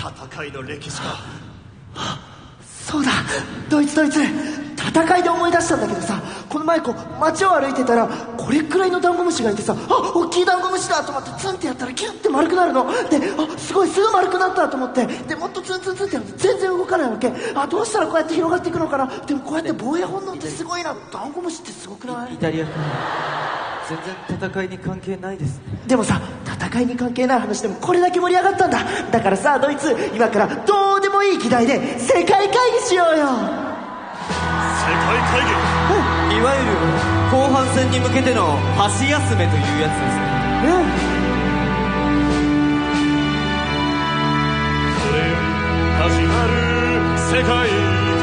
戦いの歴史か。 そうだ、ドイツ戦いで思い出したんだけどさ、この前街を歩いてたらこれくらいのダンゴムシがいてさ、大きいダンゴムシだと思ってツンってやったらギュッて丸くなるのですごいすぐ丸くなったと思って、でもっとツンツンツンってやると全然動かないわけ。どうしたらこうやって広がっていくのかな。でもこうやって防衛本能ってすごいな。ダンゴムシってすごくない？ イタリア君、全然戦いに関係ないですね。 でもさ、戦いに関係ない話でもこれだけ盛り上がったんだ。だからさ、ドイツ、今からどうでもいい議題で世界会議しようよ。 世界会議、 いわゆる後半戦に向けての箸休めというやつですね。 これより始まる世界会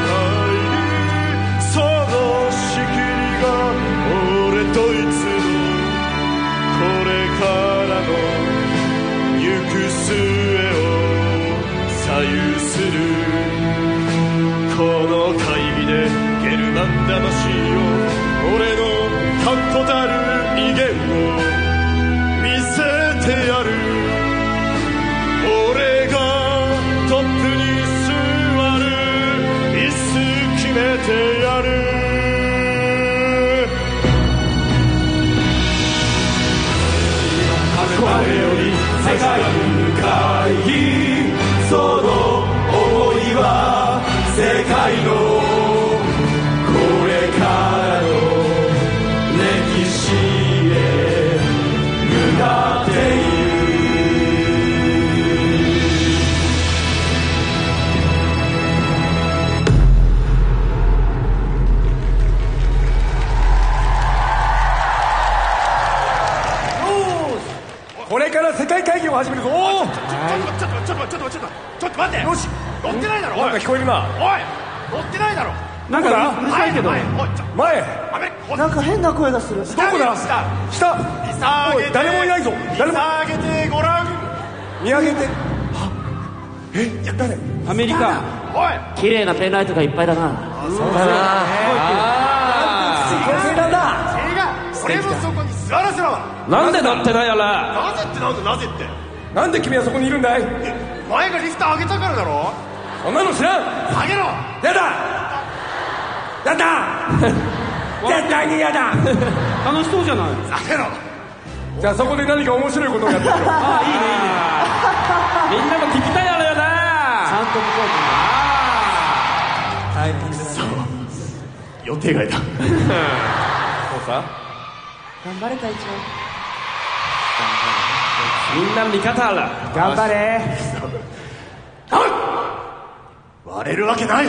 議、その仕切りが俺ドイツのこれからの行く末を左右する。この会議でゲルマン魂を、俺の確固たる威厳を見せてやる。俺がトップに座る、椅子決めてやる。これより世界会議、その思いは世界のこれからの歴史へ向かっている。 これから世界会議を始めるぞ。 ちょっと待って。よし、乗ってないだろ。 なんか聞こえるな。 おい、乗ってないだろ。 なんかうるさいけど。前。 なんか変な声がする。 どこだ。下。おい、誰もいないぞ。誰も。 見上げてごらん。 見上げて。誰？ アメリカ。 おい、 綺麗なペンライトがいっぱいだな。 そうだな。 違う。俺もそこに座らせろ。 なんで乗ってないやら。 なぜってなんで君はそこにいるんだい？ 前がリフト上げたからだろ。 そんなの知らん。 下げろ。 やだ絶対にやだ。 楽しそうじゃない。 下げろ。 じゃあそこで何か面白いことをやってみろ。 いいね。みんなも聞きたいやろよな。 ちゃんと向こうに。大変ですね。 予定外だ。 そうさ。 頑張れ隊長。 みんな味方あら。 頑張れ。 割れるわけない。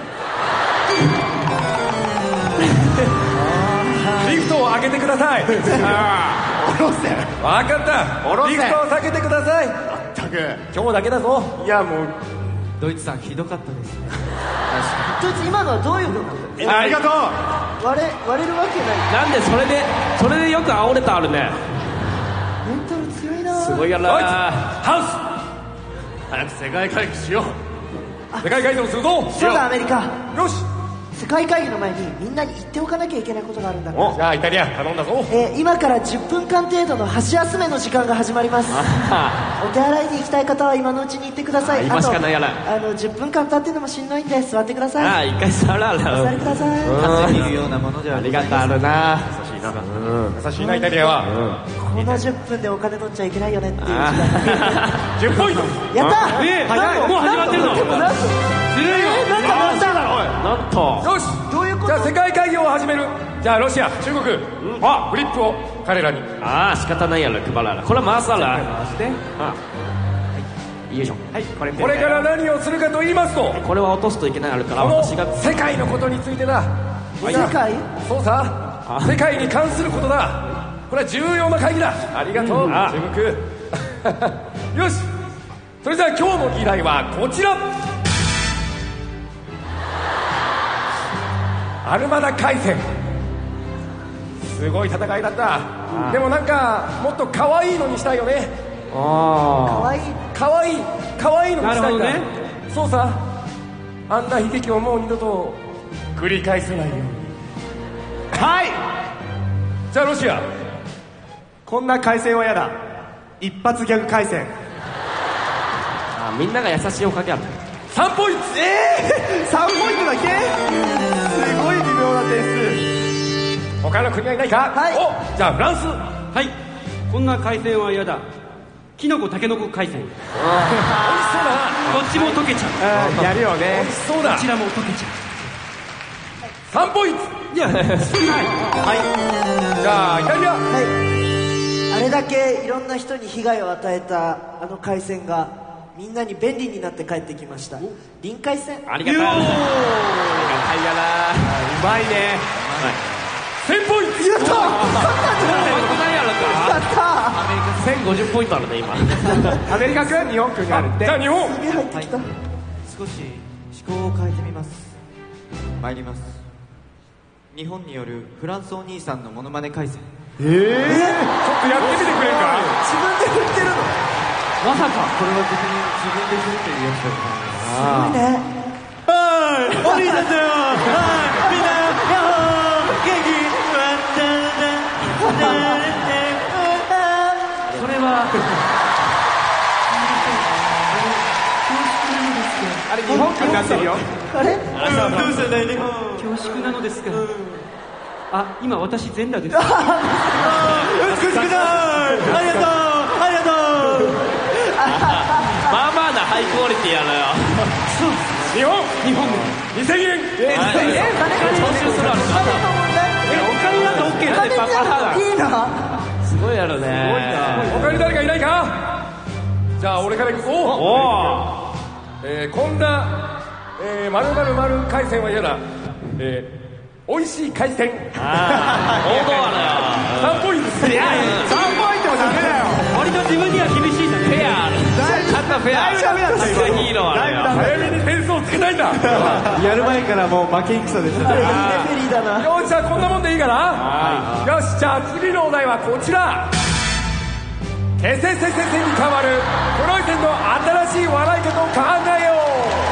リフトを上げてください。 下ろせ。 分かった。リフトを下げてください。 ったく今日だけだぞ。いやもうドイツさんひどかったですね。 ドイツ、今のはどういうことなんだ。 ありがとう。 割れるわけない。 なんでそれでよく煽れたあるね。 メンタル強いな。 すごいやら。 ハ早く世界会議しよう。 ウス世界会議をするぞ。 そうだ、アメリカ。 よし。 世界会議の前にみんなに言っておかなきゃいけないことがあるんだ。 じゃあイタリア頼んだぞ。 今から10分間程度の箸休めの時間が始まります。お手洗いに行きたい方は今のうちに行ってください。 今しかないやら。 10分間経ってるのもしんどいんで座ってください。 一回座らお座りください。 風にいるようなものではありがとうあるな。 優しいなイタリアは。 この10分でお金取っちゃいけないよねっていう時間。 10ポイント。 やった早い。もう始まってるの。 でもなんとずるいよ。なんと。 よし。 どういうこと？ じゃあ世界会議を始める。じゃあロシア、中国、フリップを彼らに。 仕方ないやら配らな。これ回さら。 回して。 よいしょ。はい、 これから何をするかと言いますと、 これは落とすといけないあるからこの私が。 世界のことについてだ。 世界？ そうさ。世界に関することだ。これは重要な会議だ。ありがとう、中国。よし。それじゃあ今日の議題はこちら。アルマダ海戦。すごい戦いだった。でもなんかもっと可愛いのにしたいよね。 可愛いのにしたいんだ。 なるほどね。 そうさ。あんな悲劇をもう二度と繰り返せないように。 はい。 じゃあロシア。 こんな海戦は嫌だ。一発ギャグ海戦。 みんなが優しいおかげある。 3ポイント。 3ポイントだけ。すごい微妙な点数。 他の国はいないか。 はいお、じゃあフランス。 はい、こんな海鮮は嫌だ。キノコタケノコ海鮮。 美味しそうだな。 どっちも溶けちゃう。 やるよ美ね味しそうだ。 どちらも溶けちゃ 3ポイント。 う。いや、少ない。 じゃあイタリア。 はい、あれだけいろんな人に被害を与えたあの海鮮がみんなに便利になって帰ってきました。臨海鮮。 ありがとう。ありがたいやな。うまいね。 1000ポイント。 やったうまくないやろか。 やった 1050ポイントあるね今。 アメリカ君日本君があるってじゃあ日本。 すげえ入ってきた。 少し思考を変えてみます。参ります。日本によるフランスお兄さんのモノマネ回線。 ちょっとやってみてくれんか。 自分で振ってるの。 まさかこれは別に自分で振るというやつだったんです。 すごいね。 お兄さんだよ。みんな元気それはあれ日本君になってるよ。 あれどうしたんだい日本。 恐縮なのですが、あ、今私全裸です。 美しくない。ありがとうありがとう。 まあまあなハイクオリティやのよ。 日本2000円。 徴収するあるか。 お金だと OK なんでパパラいいな。 すごいやろね。 他に誰かいないか。じゃあ俺からいくぞ。 おお。 こんな〇〇〇海鮮は嫌だ。美味しい海鮮。 王道あ 3ポイントです。 3ポイントもダメだよ。 割と自分には厳しいじゃん。 るよ。フェアある。ちゃんとフェア。 ダメだったよ。 さすがヒーローあるよ。 早めに点数をつけたいんだ。 やる前からもう負け戦でした。 レフェリーだな。 よし、じゃあこんなもんでいいかな。よし、じゃあ次のお題はこちら。けせせせせに変わるプロイセンの新しい笑い方を考えよう。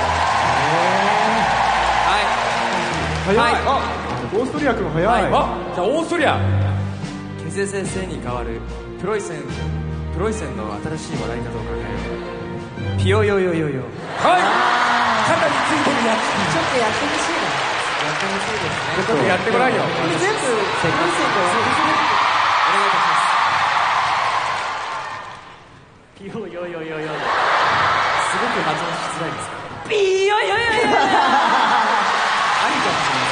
早い。オーストリア君早い。 じゃあオーストリア。 ケセ先生に代わるプロイセンの新しい笑い方を考えよう。ピヨヨヨヨヨ。 はい。肩についてるやつ。 ちょっとやってほしいな。 やってほしいですね。 ちょっとやってごらんよ。 全部プロイセントをお願いいたします。 ピヨヨヨヨヨ。すごく発音しづらいですか。 ピーヨヨヨヨ。 ありがとうございます。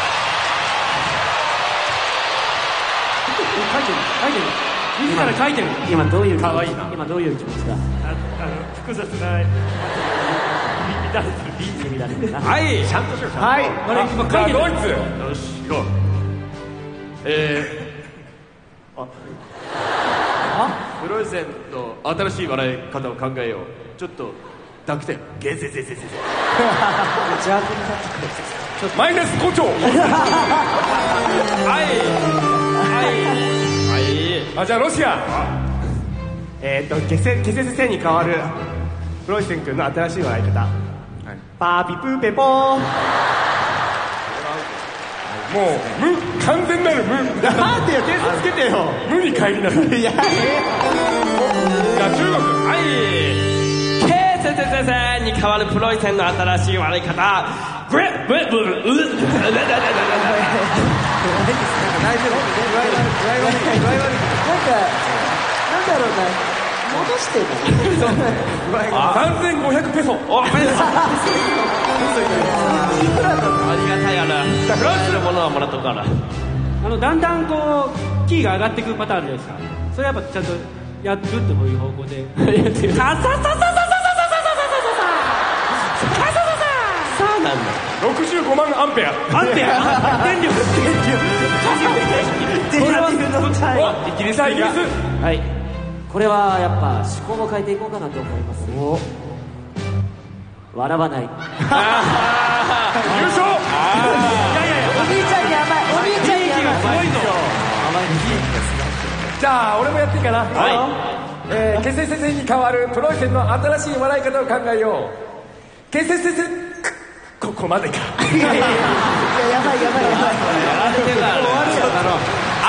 書いてる。自ら書いてる。 今どういうかわいいな。 今どういう気持ちだ。 複雑な。 はいちゃんとしよう。 はい。 あれ今じゃあ書いてる。 ドイツ。 よし行こう。プロイセンの新しい笑い方を考えよう。ちょっと濁点。ゲゼゼゼゼゼ。 邪悪になってくる。 マイナス5兆。 はい。 じゃあロシア。 ケセ先生に代わるプロイセン君の新しい笑い方。パーピプーペポーン。 もう無、完全なる無。 なんでよ、点数つけてよ。 無に帰りなさい。 いや、 じゃあ中国。 はい。ケーセセセセに代わるプロイセンの新しい笑い方。グレッブレブル。 大丈夫。なんかなんだろうな。戻してる。 3500ペソ。 お、 いくらだろう。 ありがたいやな。 じゃあフランスのものはもらっとくから。 だんだんこうキーが上がっていくパターンあるじゃないですか。それやっぱちゃんとやってるってこういう方向で。 ササササササササササササなんだ。 65万アンペア。 電力。 これはイギリス。イギリス。 はい。これはやっぱ思考を変えていこうかなと思います。笑わない。 優勝。 お兄ちゃんに甘い。お兄ちゃんに甘い。 じゃあ俺もやっていいかな。 はケセセセに代わるプロイセンの新しい笑い方を考えよう。ケセセセ。ここまでか。 やばい。 い。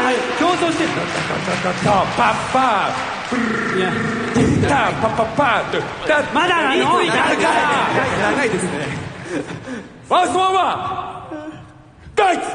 はい競争してるパッパーいやタパパパーまだなの長いですね。 ファーストワンはドイツ。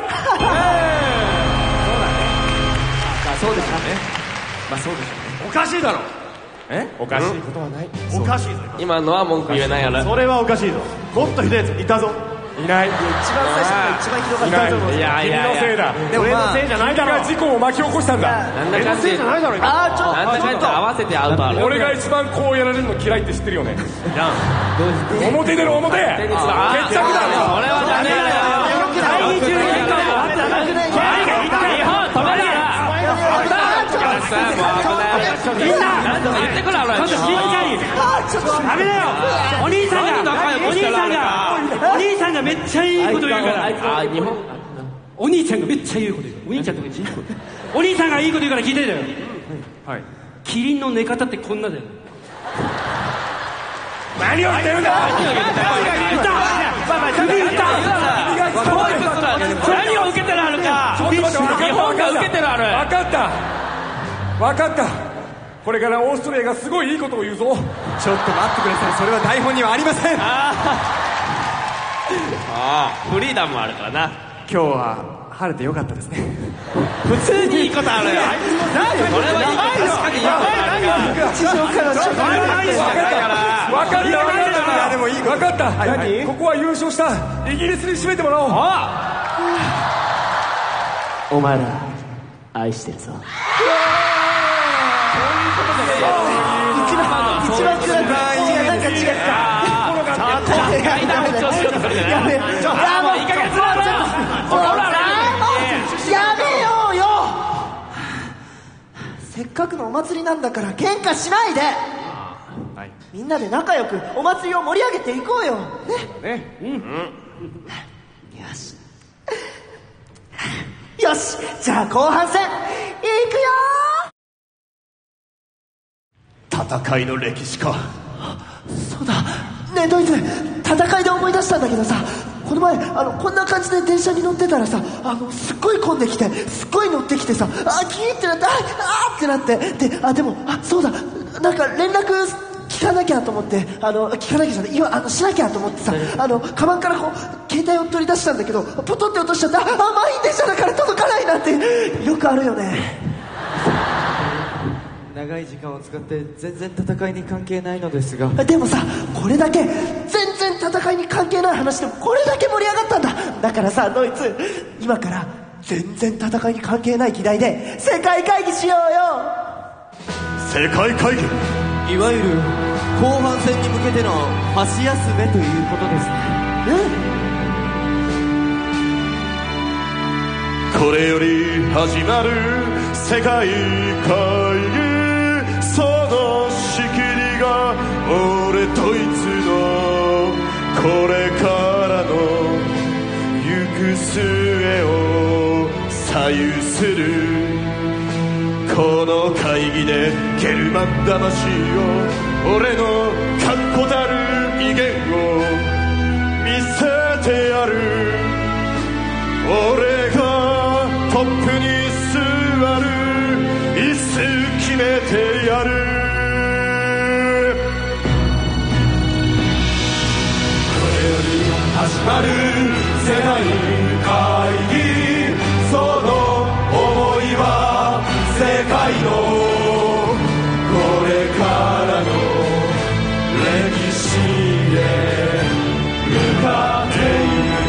そうでしょうね。まあそうでしょうね。 おかしいだろ。 おかしいことはない。 おかしいぞ。 今のは文句言えないやろ。 それはおかしいぞ。もっとひどいやついたぞ。 いない。 一番最初の一番ひどかったと思う。 いやい君やいやのせいだ。 でもまあ俺のせいじゃないだろ。 君が事故を巻き起こしたんだ。 なんだかんだせいじゃないだろ。 あーちょっとなんだかんだ合わせてアウトある。 俺が一番こうやられるの嫌いって知ってるよね。表出ろ表。決着だ。 俺はダメだよ。 会議中に結果があったら日本止めろ。みんな何とか言ってくれ。 ちょっとしっかりダメだよ。お兄さんがめっちゃいいこと言うから。 日本お兄ちゃんがめっちゃいいこと言う。お兄ちゃんとかいいことお兄さんがいいこと言うから聞いてるよ。 はい。 キリンの寝方ってこんなだよ。 何を言ってるんだ。 何を受けてるあるか。日本が受けてるある。 分かった。これからオーストラリアがすごいいいことを言うぞ。 ちょっと待ってください。それは台本にはありません。 フリーダムもあるからな。 今日は晴れてよかったですね。 普通にいいことあるよ。これはいいこと、確かにいいことある地上からちょっと分かった。ここは優勝したイギリスに締めてもらおう。 お前ら愛してるぞ。一番暗くなんか違った。やめようよ。せっかくのお祭りなんだから喧嘩しないで。みんなで仲良くお祭りを盛り上げていこうよね。よしよし、じゃあ後半戦いくよ。 戦いの歴史か。 そうだねえドイツ、戦いで思い出したんだけどさ、この前こんな感じで電車に乗ってたらさ、すっごい混んできて、すっごい乗ってきてさ、キーってなって、ってなって、ででもそうだ、なんか連絡聞かなきゃと思って、聞かなきゃじゃない、今しなきゃと思ってさ、カバンからこう携帯を取り出したんだけど、ポトって落としちゃって、満員電車だから届かないなんてよくあるよね。 長い時間を使って全然戦いに関係ないのですが、 でもさ、これだけ全然戦いに関係ない話でもこれだけ盛り上がったんだ。だからさドイツ、今から全然戦いに関係ない議題で世界会議しようよ。 世界会議、 いわゆる後半戦に向けての箸休めということですね。 これより始まる世界会議、その仕切りが俺ドイツのこれからの行く末を左右する。この会議でゲルマン魂を、俺の確固たる威厳を見せてやる。俺がトップに座る、椅子決めてやる。これより始まる世界会議、その思いは世界のこれからの歴史へ向かっている。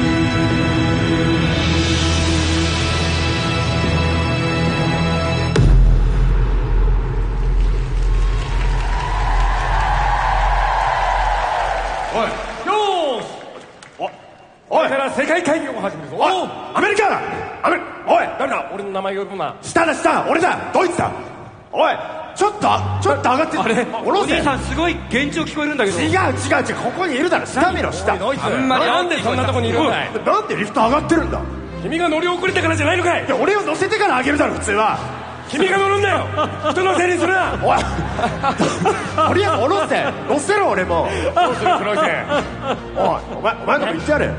おいから世界会議を始めるぞ。 おいアメリカだ。おい誰だ、俺の名前呼ぶな。 下俺だ、ドイツだ。おいちょっと上がってあれ、 下ろせ。 お兄さんすごい幻聴聞こえるんだけど。 違うここにいるだろ。下見ろ、下。 ドイツ、なんでそんなとこにいるんだい。 なんでリフト上がってるんだ。 君が乗り遅れたからじゃないのかい。 いや俺を乗せてから上げるだろ普通は。 君が乗るんだよ。人のせいにするな。 おいとりあえず下ろせ、乗せろ俺も。 どうする黒い線。 お前のとこ行ってやれ。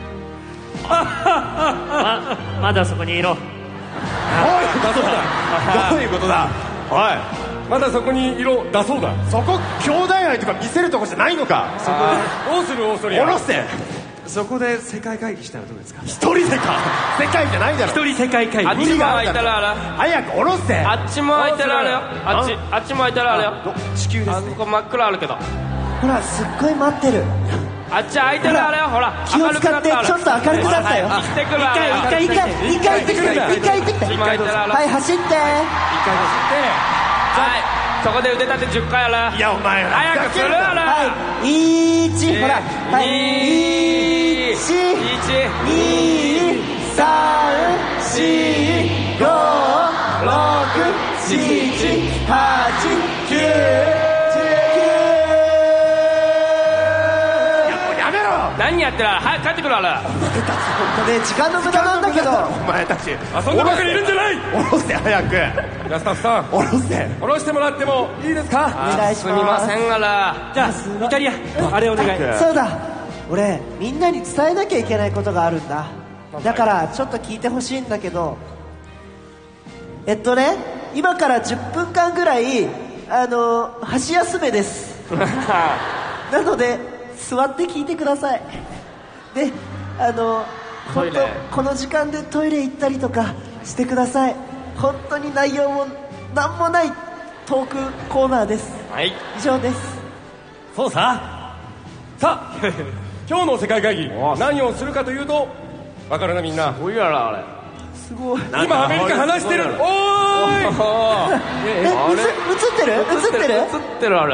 まだそこにいろ。 おいどういうことだ。おいまだそこに色出そうだ。 そこ兄弟愛とか見せるとこじゃないのか。そこどうするオーストリア。 下ろせ。 そこで世界会議したらどうですか。 一人でか。世界じゃないだろ。 一人世界会議。 あっちも空いたらある。 早く下ろせ。 あっちも空いたらあるよ。あっちも空いたらあるよ。 地球ですね。 あそこ真っ暗あるけど。 ほらすっごい待ってる。 あっち空いてるあれよ。ほら気を使ってちょっと明るくなったよ。 行ってくるあれよ。 一回行ってきて。 今空いてるあれ。 はい走って。 はいそこで腕立て10回ある。 いやお前早くするあれ。 はい1、ほらはい1、2、3、4、5、6、7、8、9、 何やってるあれ。早く帰ってくるあれ。 本当ね時間の無駄なんだけど。 お前たち遊んでばかりいるんじゃない。 下ろせ早く。 じゃあスタッフさん下ろせ。 下ろしてもらってもいいですか。 お願いします。 すみませんあら。 じゃあイタリアあれお願い。 そうだ、俺みんなに伝えなきゃいけないことがあるんだ。だからちょっと聞いてほしいんだけど、今から10分間ぐらい箸休めですなので座って聞いてください。で本当この時間でトイレ行ったりとかしてください。本当に内容もなんもないトークコーナーです。 はい、 以上です。 そうさ今日の世界会議何をするかというと分かるなみんな。 すごいやろあれ。 すごい。 今アメリカ話してる。おーい映ってる映ってるあれ。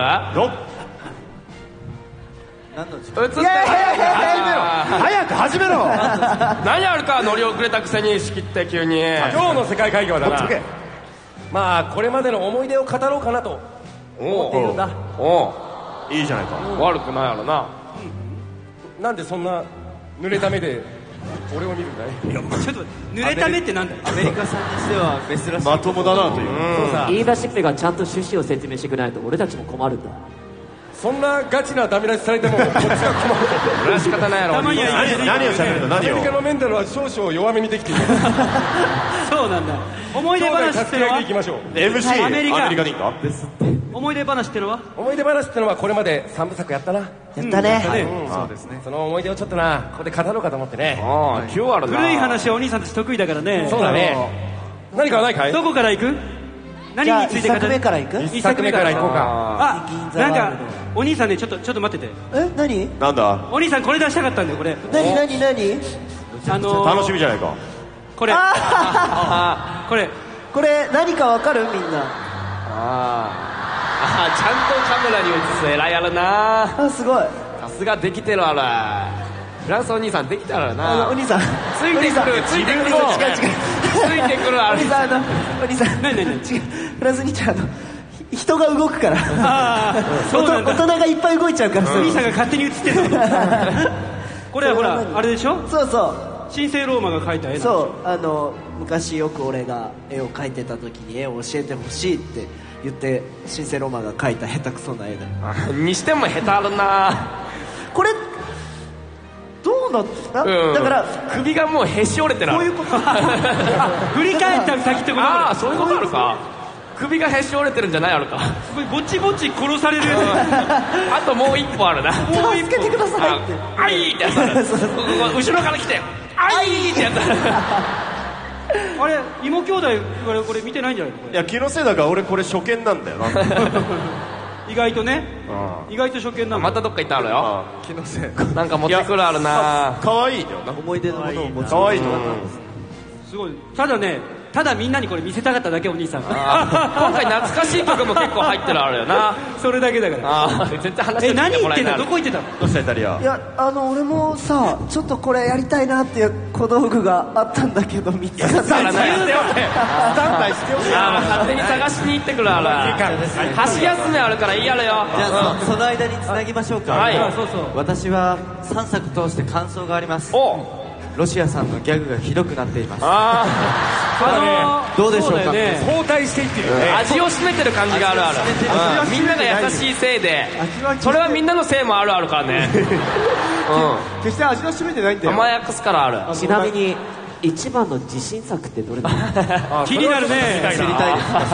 何の時映ってる。 早く始めろ。 何あるか乗り遅れたくせに仕切って急に。 今日の世界会議はだな、まあこれまでの思い出を語ろうかなと思っているんだ。 いいじゃないか。 悪くないやろな。 なんでそんな濡れた目で俺を見るんだい。 ちょっと濡れた目ってなんだよ。 アメリカさんにしては珍しい。 まともだなという。 そうさ、 言い出しっぺがちゃんと趣旨を説明してくれないと俺たちも困るんだ。 そんなガチなダメ出しされてもこっちが困る。 それは仕方ないやろ。 たまには何を喋るの。何をアメリカのメンタルは少々弱めにできている。 そうなんだ。思い出兄弟話ってのは助け合いでいきましょう。 MC アメリカでいいか。 思い出話ってのは思い出話ってのはこれまで3部作やったな。 やったね。 そうですね。 その思い出をちょっとなここで語ろうかと思ってね。 ああ、今日あるな。 古い話はお兄さんたち得意だからね。 そうだね。何かはないかい。 どこから行く？何じゃあ1 について語る？ 作目から行く？ 一作目から行こうか。 あ、なんかお兄さんねちょっと待ってて。 何なんだ。 お兄さんこれ出したかったんだよこれ。 何楽しみじゃないか。 これこれこれ何かわかるみんな。 ちゃんとカメラに映す偉いやろな。 あ、すごい。 さすができてるあら。フランスお兄さんできたらな。 お兄さんついてくるついてくる。 違うついてくるあれ。 お兄さんお兄さん何違う。フランスに人が動くから。 そうなんだ。 大人がいっぱい動いちゃうから。 お兄さんが勝手に映ってるの。これはほらあれでしょ。 そうそう。 神聖ローマが描いた絵。 そう昔よく俺が絵を描いてた時に絵を教えてほしいって言って神聖ローマが描いた下手くそな絵だよ。 にしても下手あるな。 これどうなった？だから首がもうへし折れてる。 こういうこと。 振り返った先ってことああ、 だ。 そういうことあるか。首がへし折れてるんじゃないあるか。 ぼちぼち殺される。 あともう一歩あるな。 助けてくださいって。 あいってやつある。後ろから来てあいってやつある。 あれ妹兄弟これ見てないんじゃないのこれ。 いや気のせいだから俺これ初見なんだよな。 意外とね。意外と初見なの。 またどっか行ったあるよ。 気のせい。 なんか持ってくるあるな。 可愛いよな。 思い出のものを持つ。 可愛いと思う。 すごい。ただみんなにこれ見せたかっただけお兄さん。 今回懐かしい曲も結構入ってるあるよな。 それだけだから。 絶対話して何言ってんの。 もらえない。 どこ行ってたの。 どうしたイタリア。 いや俺もさちょっとこれやりたいなっていう小道具があったんだけど見つかった。 スタンバイしておけ。勝手に探しに行ってくるある。箸休めあるからいいやるよ。 じゃあその間につなぎましょうか。 はい。 そうそう。 私は3作通して感想があります。ロシアさんのギャグがひどくなっています。どうでしょうか。 そうだよね。 後退していってるよね。 味を占めてる感じがあるある。みんなが優しいせいで、それはみんなのせいもあるあるからね。 決して味は占めてないんだよ。 甘やかすからある。 ちなみに一番の自信作ってどれなの？ 気になるね。 知りたいですか。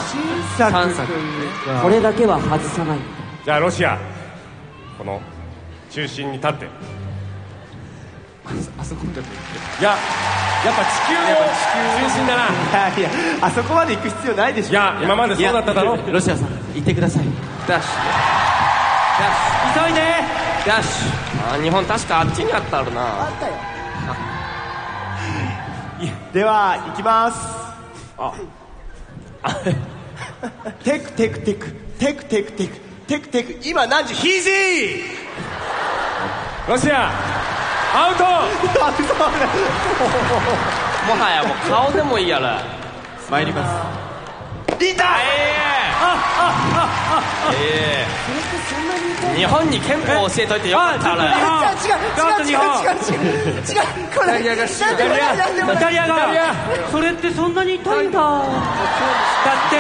3作。 これだけは外さない。 じゃあロシアこの中心に立って。 あそこまで。 いややっぱ地球の中心だな。 いやあそこまで行く必要ないでしょ。 いや今までそうだっただろ。 ロシアさん行ってください。 ダッシ急いで。 ュダッシュ。日本確かあっちにあったあるな。 あったよ。 では行きます。テクテクテクテクテクテクテクテク。今何時？ヒージー。 ロシアアウト。 もはやもう顔でもいいやら。 参ります。 リンダー。 日本に憲法を教えといてよかったら。 違うこれイタリアがそれってそんなに痛いんだ。だって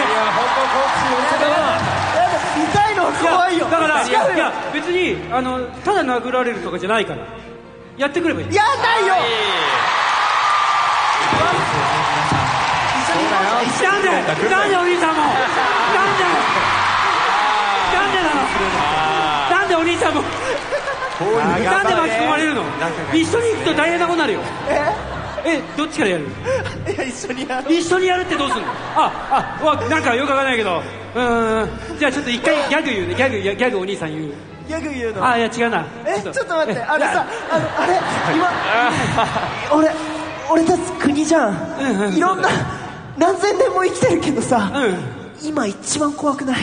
痛いのは怖いよ。 だからいや別にただ殴られるとかじゃないからやってくればいい。 やだよ。 なんでお兄さんもなんでなの。なんでお兄さんもなんで巻き込まれるの？一緒に行くと大変なことになるよ。どっちからやる？ いや一緒にやる。 一緒にやるってどうすんの？なんかよくわかんないけど、じゃあちょっと一回ギャグ言うね。ギャグお兄さん言う。 ギャグ言うの？ いや違うな。 ちょっと待って、あれさ、あれ今俺たち国じゃん。いろんな何千年も生きてるけどさ、今一番怖くない？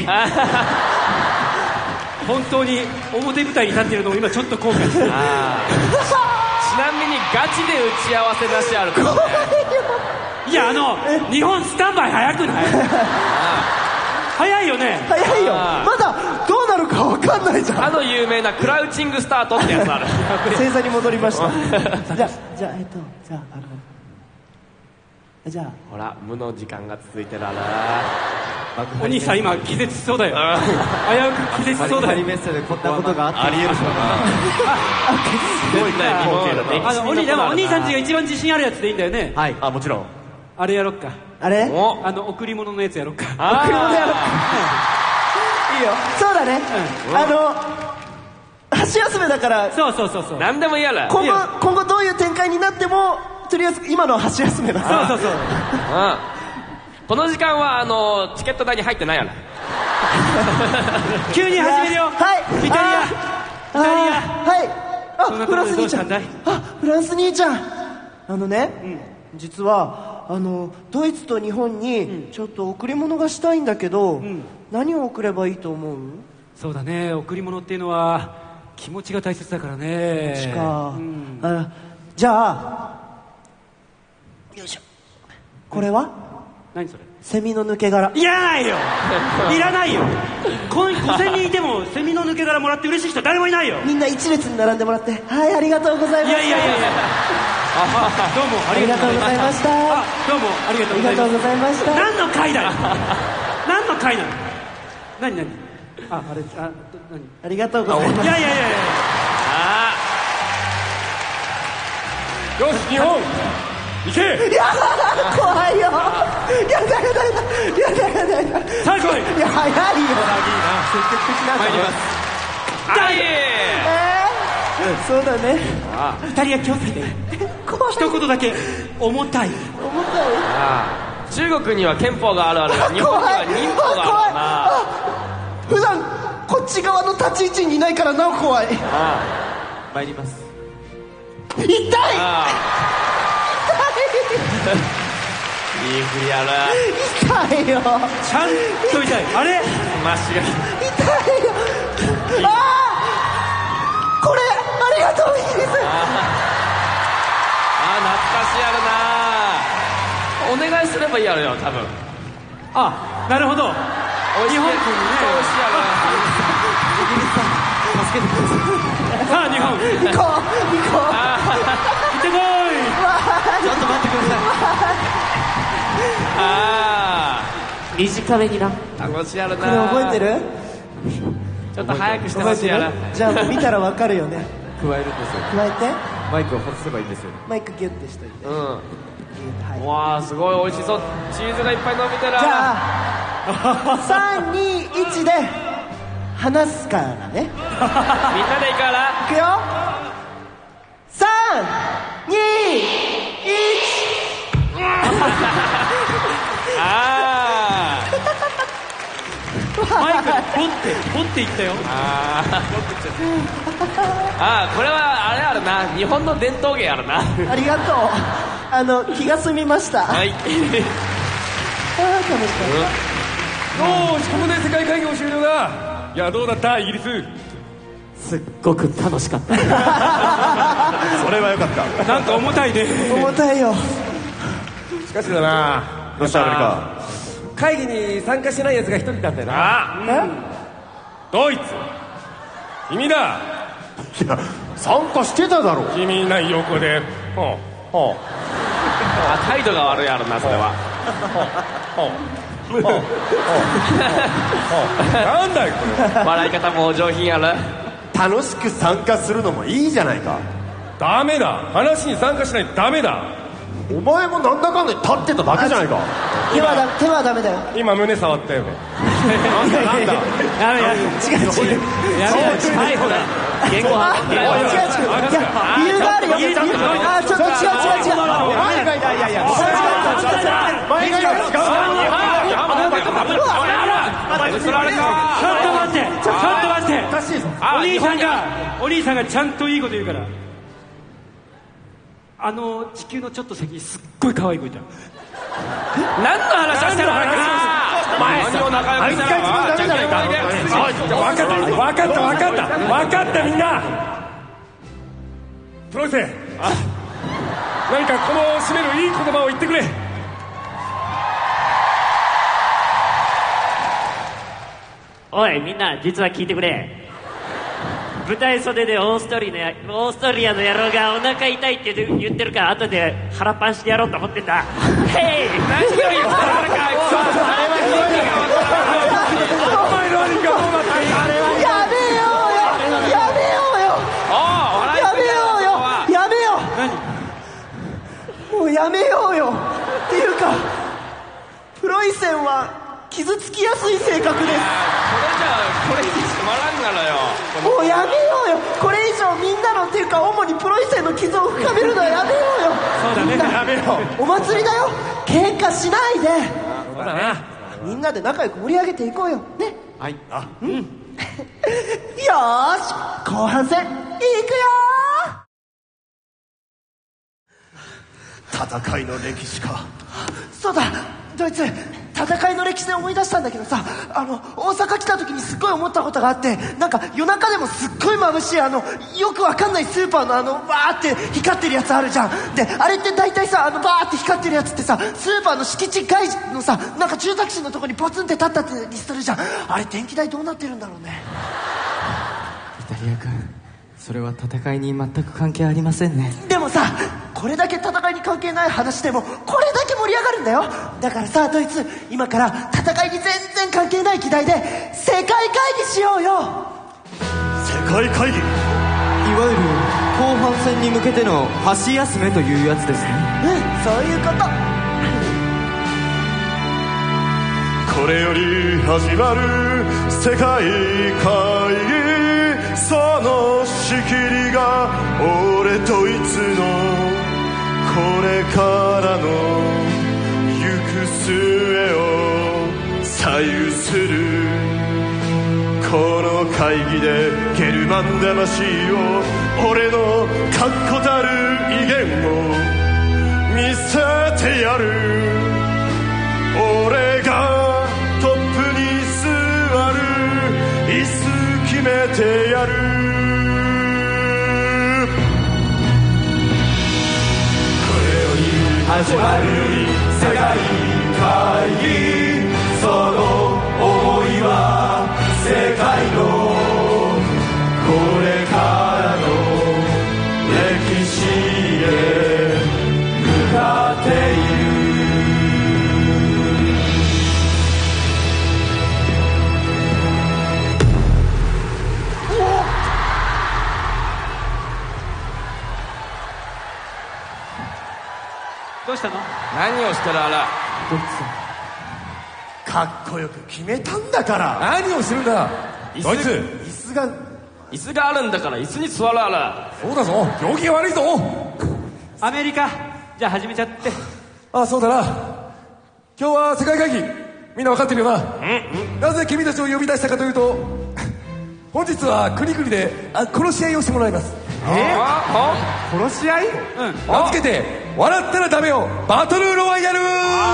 本当に表舞台に立ってるのを今ちょっと後悔してる。 ちなみにガチで打ち合わせなしあるからね。 いや日本スタンバイ早くない？早いよね。 早いよ。まだどうなるか分かんないじゃん。 有名なクラウチングスタートってやつある。 正座に戻りました。じゃあほら無の時間が続いてるな。 お兄さん今気絶しそうだよ。危うく気絶しそうだよ。 メッセでこんなことがありえるしお兄さんちが一番自信あるやつでいいんだよね。 はい。もちろん。 あれやろっか。 あれ？ 贈り物のやつやろっか。 贈り物やろっか。いいよ。そうだね。箸休めだから。 そう何でもやる。 今後どういう展開になってもとりあえず今のは箸休めだ。 そうこの時間はチケット代に入ってないやろ。 急に始めるよ。 はい。 イタリア。 はい。フランス兄ちゃん。フランス兄ちゃん。実はドイツと日本にちょっと贈り物がしたいんだけど、何を贈ればいいと思う？ そうだね、贈り物っていうのは気持ちが大切だからね。 気持ちか。じゃあよいしょ。これは？ 何それ？ セミの抜け殻。 いらないよ。いらないよ。5000人いてもセミの抜け殻もらって嬉しい人誰もいないよ。 みんな一列に並んでもらって、はい、ありがとうございます。 いやどうもありがとうございました。 どうもありがとうございました。何の会だよ。何の会なの？何ありがとうございます。 いやよし日本行け。 怖いよ。やだ。 さあ来い。 いや早いよ。 いいな積極的な。 参ります。 そうだね。 イタリア気をつけて。一言だけ重たい。 中国には憲法があるが日本には民法があるな。 普段こっち側の立ち位置にいないからなお怖い。 参ります。 痛い。 いい振りやる。 痛いよ。 ちゃんと痛い。あれマシが痛いよ。これありがとうイギリス。 懐かしやるな。お願いすればいいやろよ多分。 なるほど。 日本君ね。 イギリスさん助けてください。 さあ日本行こう。 行ってこい。 ちょっと待ってください。 短めにな。 楽しやるな。 これ覚えてる？ ちょっと早くしてほしいやな。 じゃあもう見たらわかるよね。 加えるんですよ。 加えてマイクを外せばいいんですよ。 マイクギュッてしといて。 わあすごい美味しそう。チーズがいっぱい伸びてる。 じゃあ3、2、1で話すからね。 みんなでいいからいくよ。3、2、 マイクでポッていったよ。 これはあれあるな。日本の伝統芸あるな。 1。ありがとう。気が済みました。 はい。 楽しかった。 よしここで世界会議を終了だ。いやどうだったイギリス。 すっごく楽しかった。 それはよかった。 なんか重たいね。 重たいよ。 しかしだな。 どうしたアメリカ。 会議に参加してない奴が一人いたんだよな。ドイツ君だ。 いや参加してただろ。 君ない横で態度が悪いやろなそれは。 なんだよこれ。 笑い方もお上品やる。 楽しく参加するのもいいじゃないか。 ダメだ。話に参加しないとダメだ。 お前もなんだかんだ立ってただけじゃないか。 手はダメだよ。 今胸触ったよね。 なんだやめやめ。違う。やめやめ。逮捕だ。 言語は違う違う、いや理由があるよ。ちょっと違う。 お兄さんがちゃんといいこと言うから。地球のちょっと先にすっごい可愛い子いた。 何の話をしてるわけだ。お前何を仲良くしてるの。 分かったみんな。プロイセン、何かこの締めるいい言葉を言ってくれ。 おいみんな、実は聞いてくれ。舞台袖でオーストリアの野郎がお腹痛いって言ってるから、後で腹パンしてやろうと思ってんだ。ヘイ、 何が言ってるか。 やめようよ。っていうかプロイセンは傷つきやすい性格です。 これじゃこれにつまらんがらよ。 もうやめようよ。これ以上みんなのっていうか主にプロイセンの傷を深めるのはやめようよ。 そうだね、やめよう。 お祭りだよ、喧嘩しないで。 そうだな、 みんなで仲良く盛り上げていこうよね。 はい。 よーし、後半戦いくよー。戦いの歴史か。 そうだ、ドイツ、戦いの歴史で思い出したんだけどさ、大阪来た時にすっごい思ったことがあって、なんか夜中でもすっごい眩しいよくわかんないスーパーのバーって光ってるやつあるじゃん。であれって大体さ、バーって光ってるやつってさ、スーパーの敷地外のさ、なんか住宅地のとこにポツンって立ったりするじゃん。あれ電気代どうなってるんだろうね。 イタリア君、それは戦いに全く関係ありませんね。 でもさ、これだけ戦いに関係ない話でもこれだけ盛り上がるんだよ。だからさ、ドイツ、今から戦いに全然関係ない議題で世界会議しようよ。 世界会議、 いわゆる後半戦に向けての箸休めというやつですね。 そういうこと。 これより始まる世界会議、その仕切りが俺ドイツのこれからの行く末を左右する。この会議でゲルマン魂を、俺の確固たる威厳を見せてやる。俺がトップに座る、椅子決めてやる。始まる世界会議、その想いは世界のこれからの歴史へ向かっている。 どうしたの？ 何をしてるあら。 かっこよく決めたんだから。 何をするんだドイツ。 椅子があるんだから椅子に座るあら。 そうだぞ、行儀が悪いぞ。 アメリカ、じゃあ始めちゃって。 あ、そうだな。今日は世界会議、みんな分かってるよな。なぜ君たちを呼び出したかというと、本日は国々で殺し合いをしてもらいます。 殺し合い？ 名付けて笑ったらダメよバトルロワイヤル。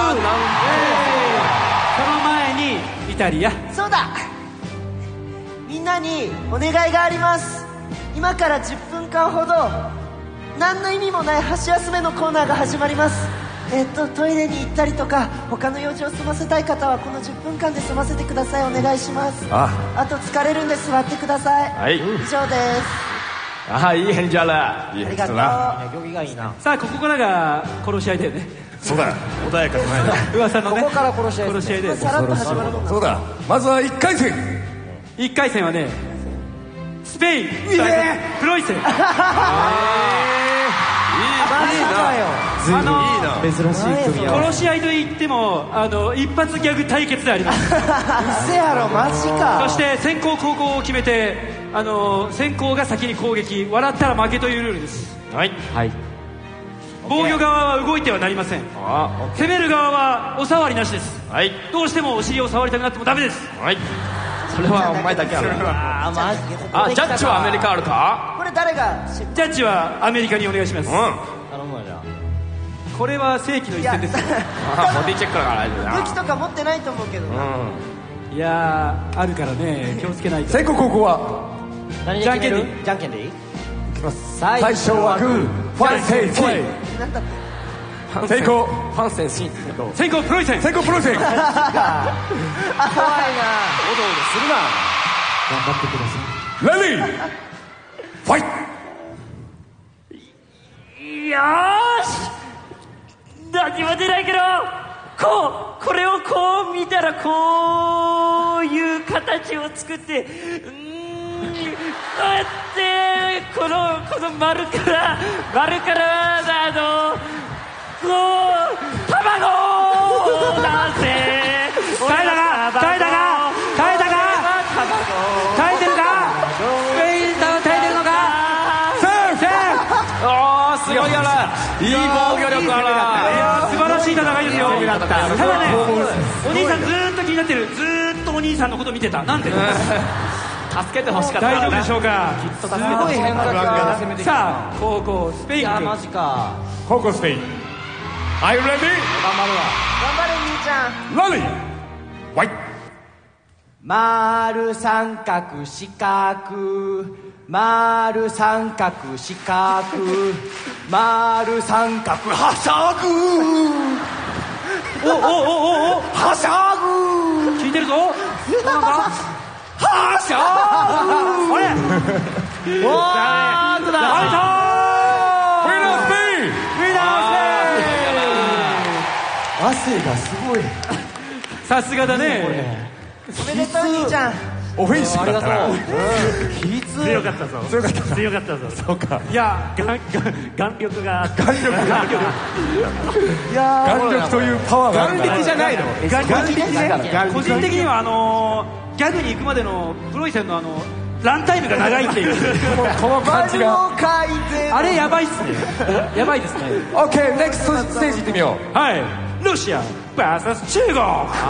その前にイタリア。 そうだ、みんなにお願いがあります。今から10分間ほど何の意味もない箸休めのコーナーが始まります。トイレに行ったりとか他の用事を済ませたい方はこの10分間で済ませてください。お願いします。あと疲れるんで座ってください。 はい、 以上です。 いい返事あら。 ありがとう。 行儀がいいな。 さあここからが殺し合いだよね。 そうだ、穏やかじゃないな。 噂のね、 ここから殺し合いです。 殺し合いだよね。 さらっと始まるもんだ。 そうだ、まずは1回戦。 1回戦はね、スペインプロイセン。 珍しい組み合わ殺し合いといっても一発ギャグ対決であります。 うせやろ、マジか。 そして先攻後攻を決めて先攻が先に攻撃、笑ったら負けというルールです。 はい。 防御側は動いてはなりません。攻める側はお触りなしです。 はい。 どうしてもお尻を触りたくなってもダメです。 はい。それはお前だけある。 マジジャッジはアメリカあるか？ これ誰がジャッジはアメリカにお願いします。 頼むわじゃこれは世紀の一戦です。 ボディチェックだから大丈夫だ。 武器とか持ってないと思うけどな。 いやあるからね、気をつけないと。 先攻後攻は何で決める？じゃんけんでいい？ 最初はグー、ファンセンシー。先攻ファンセンシー。 先攻プロイセン。 先攻プロセン。 怖いな。 おどおどするな。 頑張ってくださレディーファイよーし、何も出ないけど、これをこう見たらこういう形を作って、こうやってこの丸からこう卵を出せ。 耐えたか耐えてるか、スペイン耐えてるのか。セーフ。 すごいやな。いい防御力ある。 素晴らしい戦いですよ。ただね、お兄さんずーっと気になってる。ずーっとお兄さんのこと見てた。なんで？ 助けてほしかった。 大丈夫でしょうか。 すごい変化が攻めてきた。 さあ、後攻スペイン君。 マジか。 後攻スペイン。Are you ready? 頑張るわ。 頑張れ兄ちゃん。 Ready? ファイ丸三角四角、丸三角四角、丸三角はしゃぐ。 おはしゃぐ。 聞いてるぞ。なんだ。 はしゃぐ。 あれ。 おーっとだ。 アウト。 ウィナースペイン。 汗がすごい。 さすがだね。 おめでとう兄ちゃん。 オフェンシブだったな。 強かったぞ。 そうか。 いや、 眼力が眼力というパワーがあるんだ。 眼力じゃないの。眼力だから。 個人的にはギャグに行くまでのプロイセンのランタイムが長いっていうこの感じが。 あれやばいっすね。やばいですね。 OK、ネクストステージ行ってみよう。 はい。ロシア VS 中国。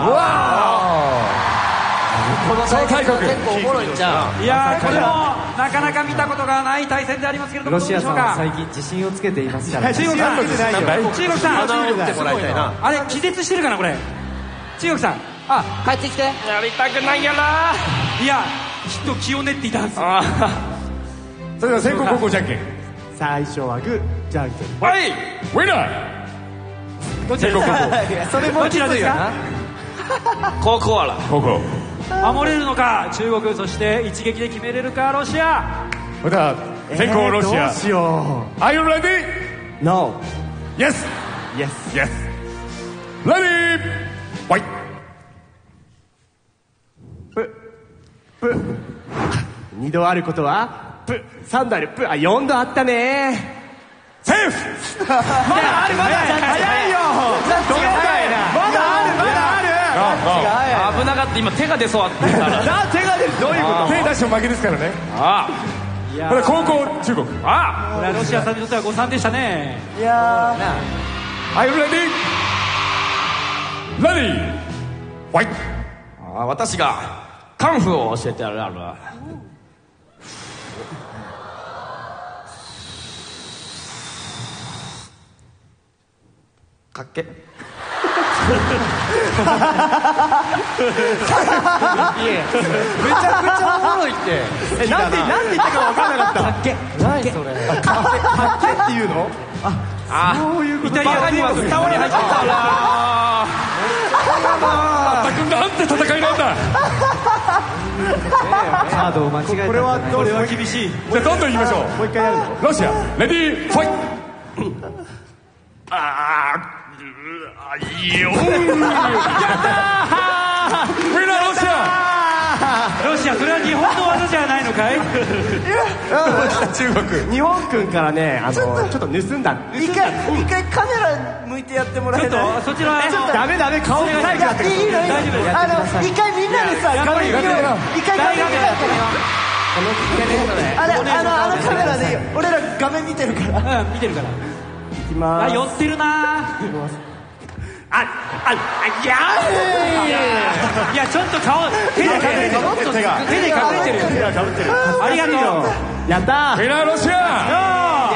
この対決は結構おもろいんちゃう。 いやー、これもなかなか見たことがない対戦でありますけれども、 ロシアさんは最近自信をつけていますから。 中国さん、あれ気絶してるかなこれ。中国さん、 帰ってきて。 やりたくないやな。 いや、きっと気を練っていたんですよ。 それでは先攻後攻じゃんけん。 最初はグー、じゃんけん。 はい。 ウィナー。 どちらですか。 それもどちらですか。 高校はら。 後攻。 守れるのか中国、そして一撃で決めれるかロシア。 また先攻ロシア。 どうしよう。Are you ready? No. Yes. Yes. Yes. Ready? Fight. 2度あることは3度ある。4度あったね。 セーフ。 まだある。早いよ。どうやったいな。まだある。 危なかった。今手が出そうって言ったら。 手が出る。どういうこと？ 手出しても負けですからね。 いやこれ後攻中国。 これはロシアさんにとっては誤算でしたね。 いや Are you ready? Ready? Fight. 私がカンフーを教えてやる。かっけ。めちゃくちゃおもろいって。 なんで言ったか分からなかった。かっけ。何それ。かっけっていうの？そういうこと。 イタリアには歌に入ってた。 なんて戦いなんだ。 カードを間違えた。これは厳しい。 じゃあどんどん言いましょう。 もう一回やるの？ ロシアレディーファイト。いいよ。やったー。ウィナーロシア。 ロシア、それは日本の技じゃないのかい。 中国。 日本君からね、ちょっと盗んだ。 一回カメラ向いてやってもらえない？ そちらダメ顔がないから。 いいの。一回みんなでさ、画面見ようよ。一回画面見よう。 あのカメラでいいよ。俺ら画面見てるから。 見てるから。 いきまーす。 寄ってるな。いやちょっと顔手で隠れてる。手で隠れてるよ。ありがとう。 やったー。 フィナロシア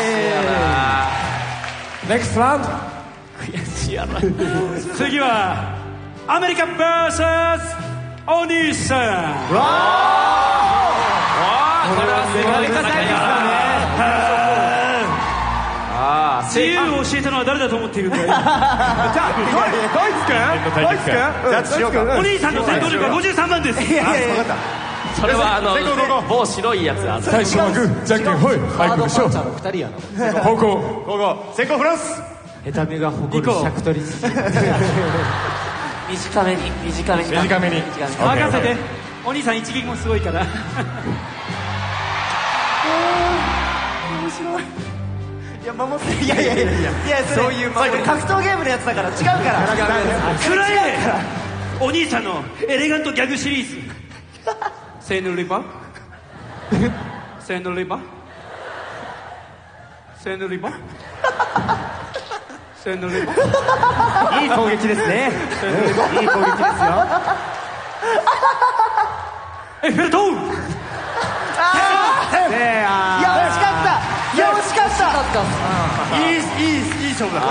ネクストラウンド。 次はアメリカ vs お兄さん。 これは世界大会自由を教えたのは誰だと思っているんだよ。 ドイツ君ジャッジしようか。 お兄さんの戦闘力は53番です。 それは某白いやつ。 最初はグーじゃんけんほい。はい行くでしょう。 2人やな。 方向先行フランス。 下手目が誇る尺取り。 短めに任せて。 お兄さん一撃もすごいから。 面白い。いや守っていやそういう格闘ゲームのやつだから違うから。 くらえお兄さんのエレガントギャグシリーズ。セーヌリバセーヌリバセーヌリバセーヌリバ。 いい攻撃ですね。いい攻撃ですよ。 エッフェル塔。 いや惜しかった。いい勝負だった。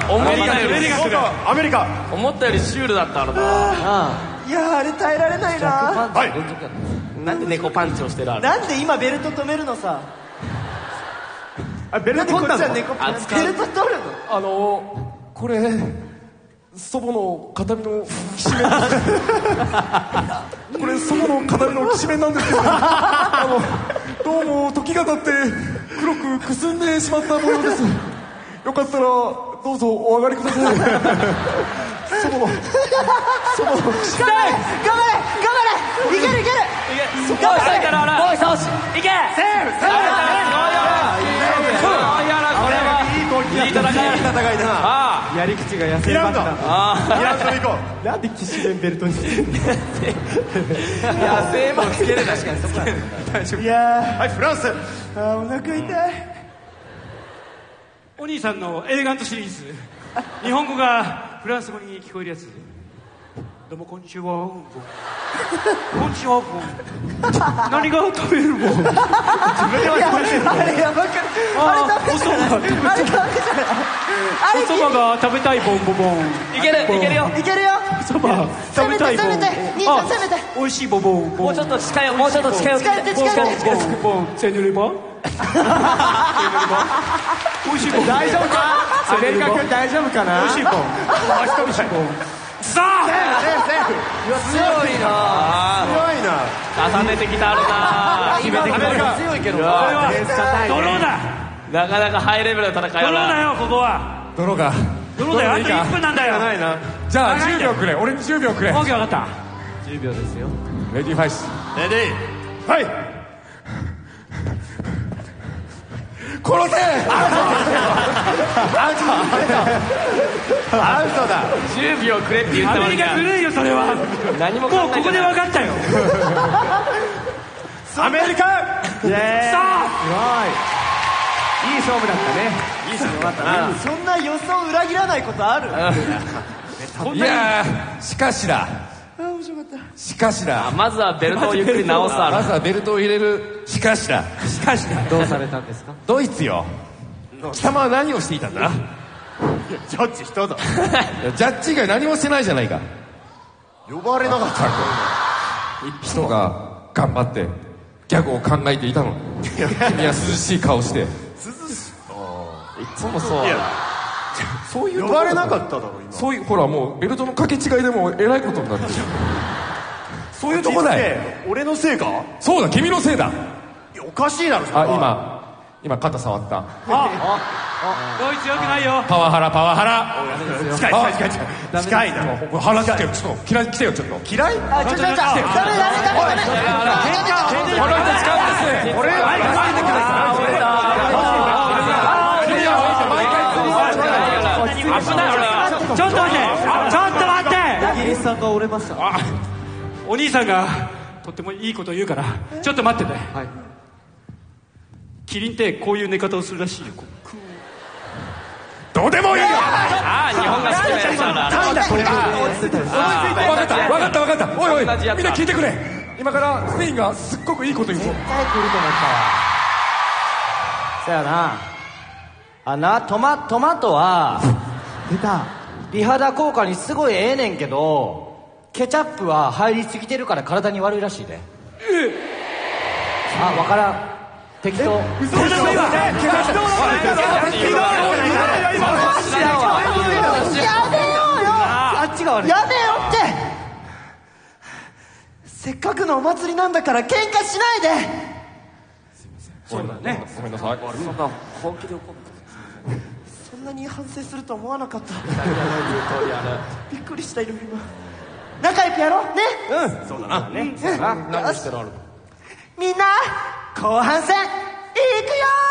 アメリカ思ったよりシュールだった。 いやあれ耐えられないな。 はい。 なんで猫パンチをしてる。 なんで今ベルト止めるのさ。 ベルト取ったの。 ベルト取るの。 これ祖母の形見のきしめん。これ祖母の形見のきしめんなんですけど、どうも時が経って黒くくすんでしまった模様です。よかったらどうぞお上がりください。祖母のきしめん。 頑張れいける頑張れ。 いけ。 いい戦いだな。 やり口が痩せました。 なんできしめんベルトにしてんの。 野生もつける。確かにそこいやはいフランス。 お腹痛い。 お兄さんのエレガントシリーズ。日本語がフランス語に聞こえるやつ。どうもこんにちは。こんにちは。何が食べるもん。 あれやばくない。 おそばが食べたいボンボボン。 いけるよ。 そば食べたいボン。 兄さん攻めて。 美味しいボボン。 もうちょっと近寄って。 ボンセヌレバ。美味しいボン。 大丈夫か？アメリカ君大丈夫かな？ 美味しいボン。さあ強いな。重ねてきたあるな。 決めてきた。強いけど。 これはドローだ。 なかなかハイレベルな戦いドローだよここは。 泥がドローだよ。あと1分なんだよ。 じゃあ10秒くれ。俺に10秒くれ。 オッケー分かった。 10秒ですよ。 レディーファイス。 レディーはい。 殺せ。 アウトだ。 10秒くれって言ったのに。 アメリカずるいよそれは。 何ももうここで分かったよ。 アメリカ。 さあいい勝負だったね。 いい勝負だったな。 そんな予想裏切らないことある。 いやしかしだ。 面白かった。 しかしだ。 まずはベルトをゆっくり直す。 まずはベルトを入れる。しかしだ。 どうされたんですか？ ドイツよ。貴様は何をしていたんだ。 ジャッジしたぞ。 ジャッジ以外何もしてないじゃないか。 呼ばれなかった。 人が頑張ってギャグを考えていたの。君は涼しい顔して。 いつもそう。 そういう呼ばれなかっただろ今。 そういうほらもうベルトの掛け違いでもえらいことになってる。そういうとこだよ。 俺のせいか？ そうだ君のせいだ。 おかしいだろそれは。 今肩触った。 ドイツよくないよ。 パワハラ。 近いな。 これ話してよ。ちょっと来てよちょっと。 嫌い？ ダメ。 これは使うんです。俺は危ない俺は。ちょっと待って。 イギリスさんが折れました。 お兄さんがとってもいいこと言うからちょっと待ってて。 はい。 キリンってこういう寝方をするらしいよ。どうでもいいよ。 ああ、日本が好きなやつだな。 なんだこれは。 分かったおいおいみんな聞いてくれ。今からスペインがすっごくいいこと言うぞ。 絶対来ると思ったわ。そやな。トマトは出た。 美肌効果にすごいええねんけど、ケチャップは入りすぎてるから体に悪いらしいで。あ、わからん。適当。 嘘でしょ。 あっちが悪い。 やめよってせっかくのお祭りなんだから喧嘩しないで。 そうだね。ごめんなさい。 そんな本気で怒る。 そんなに反省すると思わなかった。びっくりした今。仲良くやろうね。 そうだな。何してるある。 みんな後半戦いくよー。